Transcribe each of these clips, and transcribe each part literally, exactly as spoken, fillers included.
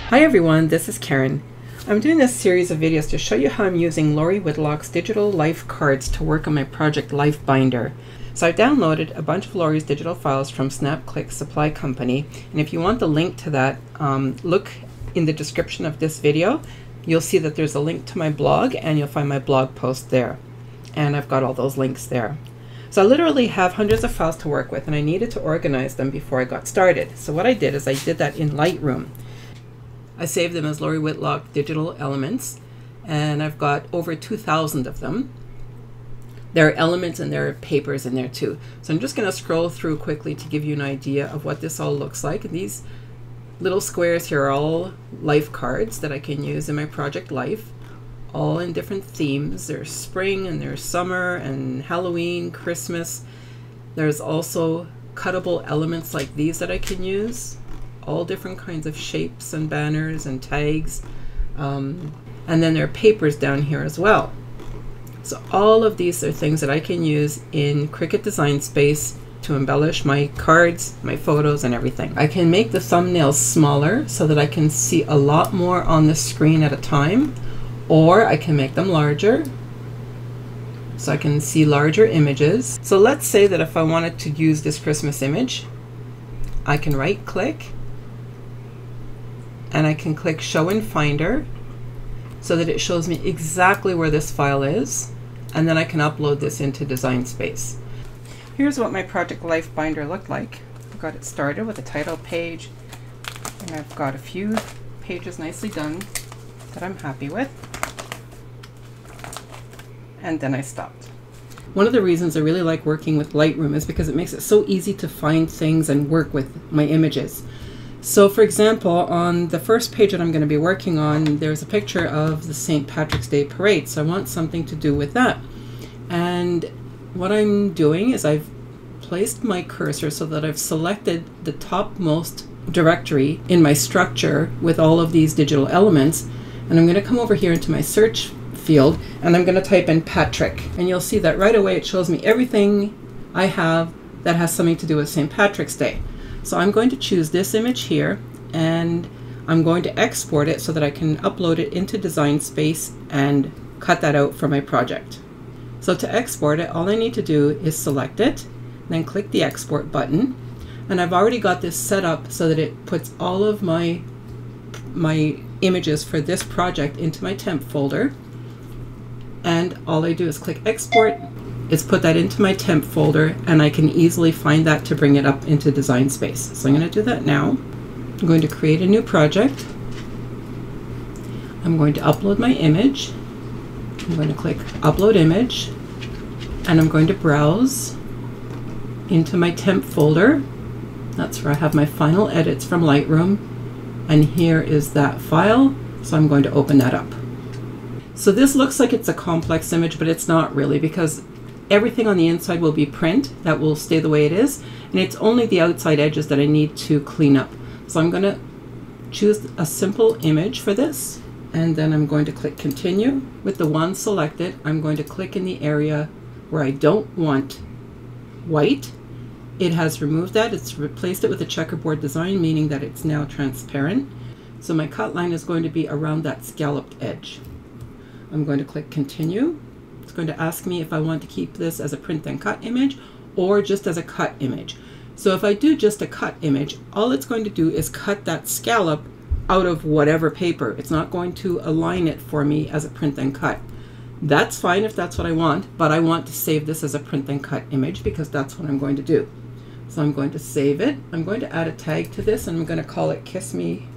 Hi everyone, this is Karen. I'm doing this series of videos to show you how I'm using Laurie Whitlock's digital life cards to work on my project Life Binder. So I downloaded a bunch of Laurie's digital files from SnapClick Supply Company, and if you want the link to that, um, look in the description of this video. You'll see that there's a link to my blog, and you'll find my blog post there. And I've got all those links there. So I literally have hundreds of files to work with, and I needed to organize them before I got started. So what I did is I did that in Lightroom. I saved them as Laurie Whitlock Digital Elements, and I've got over two thousand of them. There are elements and there are papers in there too. So I'm just going to scroll through quickly to give you an idea of what this all looks like. And these little squares here are all life cards that I can use in my project Life, all in different themes. There's spring and there's summer and Halloween, Christmas. There's also cuttable elements like these that I can use. All different kinds of shapes and banners and tags. Um, and then there are papers down here as well. So all of these are things that I can use in Cricut Design Space to embellish my cards, my photos, and everything. I can make the thumbnails smaller so that I can see a lot more on the screen at a time, or I can make them larger so I can see larger images. So let's say that if I wanted to use this Christmas image, I can right click and I can click Show in Finder so that it shows me exactly where this file is, and then I can upload this into Design Space. Here's what my project Life Binder looked like. I got it started with a title page, and I've got a few pages nicely done that I'm happy with, and then I stopped. One of the reasons I really like working with Lightroom is because it makes it so easy to find things and work with my images. So for example, on the first page that I'm going to be working on, there's a picture of the Saint Patrick's Day parade. So I want something to do with that. And what I'm doing is I've placed my cursor so that I've selected the topmost directory in my structure with all of these digital elements. And I'm going to come over here into my search field, and I'm going to type in Patrick. And you'll see that right away it shows me everything I have that has something to do with Saint Patrick's Day. So I'm going to choose this image here, and I'm going to export it so that I can upload it into Design Space and cut that out for my project. So to export it, all I need to do is select it, then click the export button, and I've already got this set up so that it puts all of my my images for this project into my temp folder. And all I do is click export. Is put that into my temp folder, and I can easily find that to bring it up into Design Space. So I'm going to do that now. I'm going to create a new project. I'm going to upload my image. I'm going to click Upload Image, and I'm going to browse into my temp folder. That's where I have my final edits from Lightroom, and here is that file. So I'm going to open that up. So this looks like it's a complex image, but it's not really, because everything on the inside will be print. That will stay the way it is, and it's only the outside edges that I need to clean up. So I'm going to choose a simple image for this, and then I'm going to click Continue. With the one selected, I'm going to click in the area where I don't want white. It has removed that. It's replaced it with a checkerboard design, meaning that it's now transparent. So my cut line is going to be around that scalloped edge. I'm going to click Continue. It's going to ask me if I want to keep this as a print and cut image or just as a cut image. So if I do just a cut image, all it's going to do is cut that scallop out of whatever paper. It's not going to align it for me as a print and cut. That's fine if that's what I want, but I want to save this as a print and cut image because that's what I'm going to do. So I'm going to save it. I'm going to add a tag to this, and I'm going to call it Kiss Me.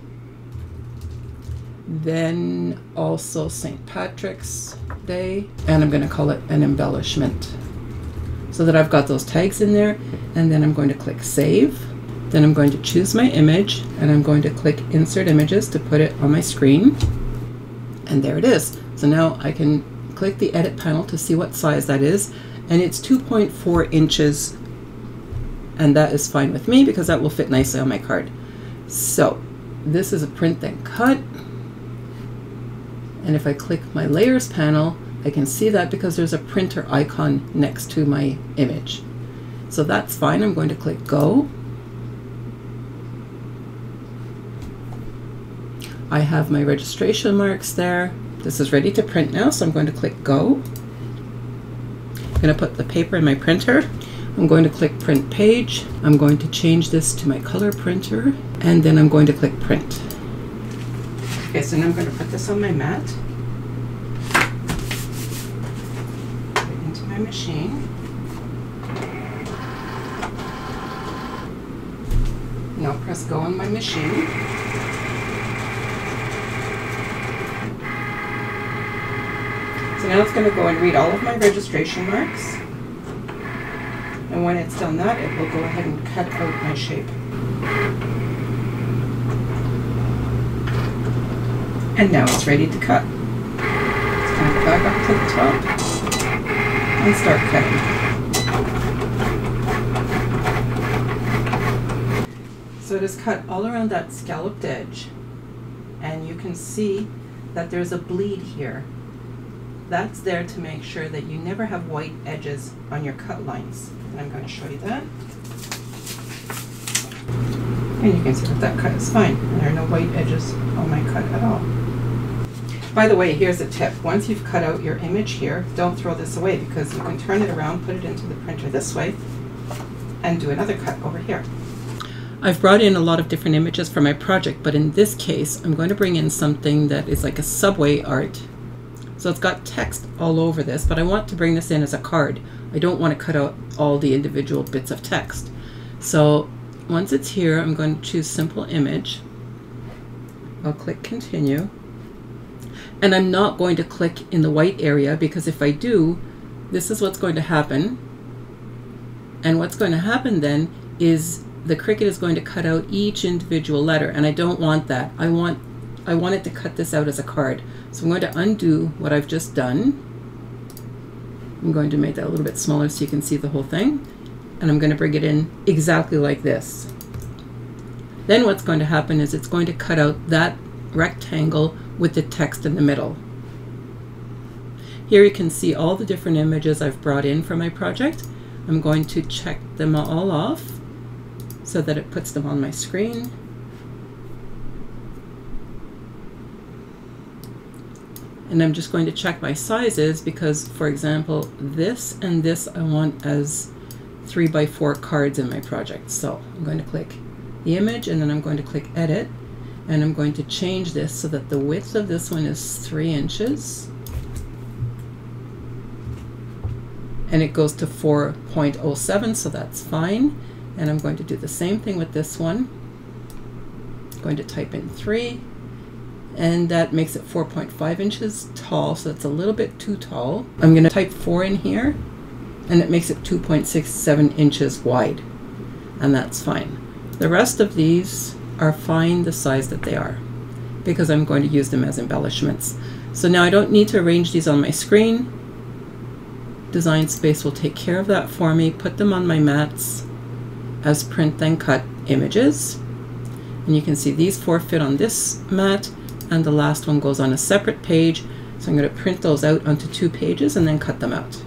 Then also Saint Patrick's Day, and I'm going to call it an embellishment, so that I've got those tags in there. And then I'm going to click Save. Then I'm going to choose my image, and I'm going to click Insert Images to put it on my screen, and there it is. So now I can click the edit panel to see what size that is, and it's two point four inches, and that is fine with me because that will fit nicely on my card. So this is a print and cut. And if I click my layers panel, I can see that because there's a printer icon next to my image. So that's fine. I'm going to click Go. I have my registration marks there. This is ready to print now, so I'm going to click Go. I'm going to put the paper in my printer. I'm going to click Print Page. I'm going to change this to my color printer, and then I'm going to click Print. Okay, so now I'm going to put this on my mat. Put it into my machine. Now press Go on my machine. So now it's going to go and read all of my registration marks. And when it's done that, it will go ahead and cut out my shape. And now it's ready to cut. It's going to go back up to the top and start cutting. So it is cut all around that scalloped edge, and you can see that there's a bleed here. That's there to make sure that you never have white edges on your cut lines. And I'm going to show you that. And you can see that that cut is fine. And there are no white edges on my cut at all. By the way, here's a tip. Once you've cut out your image here, don't throw this away, because you can turn it around, put it into the printer this way, and do another cut over here. I've brought in a lot of different images for my project, but in this case, I'm going to bring in something that is like a subway art. So it's got text all over this, but I want to bring this in as a card. I don't want to cut out all the individual bits of text. So once it's here, I'm going to choose Simple Image. I'll click Continue. And I'm not going to click in the white area, because if I do, this is what's going to happen. And what's going to happen then is the Cricut is going to cut out each individual letter, and I don't want that. I want I want it to cut this out as a card. So I'm going to undo what I've just done. I'm going to make that a little bit smaller so you can see the whole thing. And I'm going to bring it in exactly like this. Then what's going to happen is it's going to cut out that rectangle with the text in the middle. Here you can see all the different images I've brought in for my project. I'm going to check them all off so that it puts them on my screen. And I'm just going to check my sizes, because, for example, this and this I want as three by four cards in my project. So I'm going to click the image, and then I'm going to click Edit, and I'm going to change this so that the width of this one is three inches. And it goes to four point oh seven, so that's fine. And I'm going to do the same thing with this one. I'm going to type in three. And that makes it four point five inches tall, so that's a little bit too tall. I'm going to type four in here, and it makes it two point six seven inches wide, and that's fine. The rest of these are fine the size that they are, because I'm going to use them as embellishments. So now I don't need to arrange these on my screen. Design Space will take care of that for me. Put them on my mats as Print Then Cut images, and you can see these four fit on this mat, and the last one goes on a separate page. So I'm going to print those out onto two pages and then cut them out.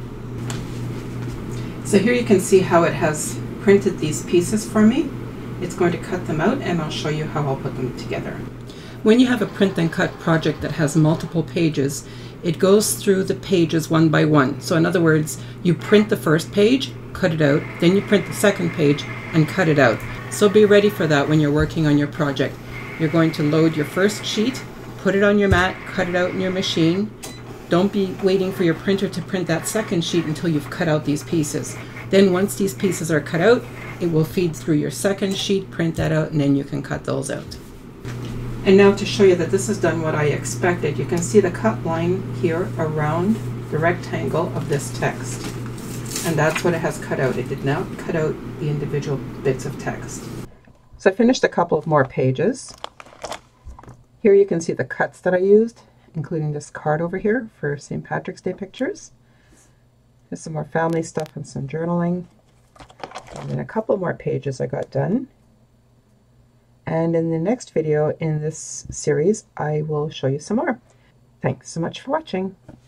So here you can see how it has printed these pieces for me. It's going to cut them out, and I'll show you how I'll put them together. When you have a Print Then Cut project that has multiple pages, it goes through the pages one by one. So in other words, you print the first page, cut it out, then you print the second page and cut it out. So be ready for that when you're working on your project. You're going to load your first sheet, put it on your mat, cut it out in your machine. Don't be waiting for your printer to print that second sheet until you've cut out these pieces. Then once these pieces are cut out, it will feed through your second sheet, print that out, and then you can cut those out. And now to show you that this has done what I expected, you can see the cut line here around the rectangle of this text. And that's what it has cut out. It did not cut out the individual bits of text. So I finished a couple of more pages. Here you can see the cuts that I used, including this card over here for Saint Patrick's Day pictures. There's some more family stuff and some journaling. And then a couple more pages I got done. And in the next video in this series, I will show you some more. Thanks so much for watching.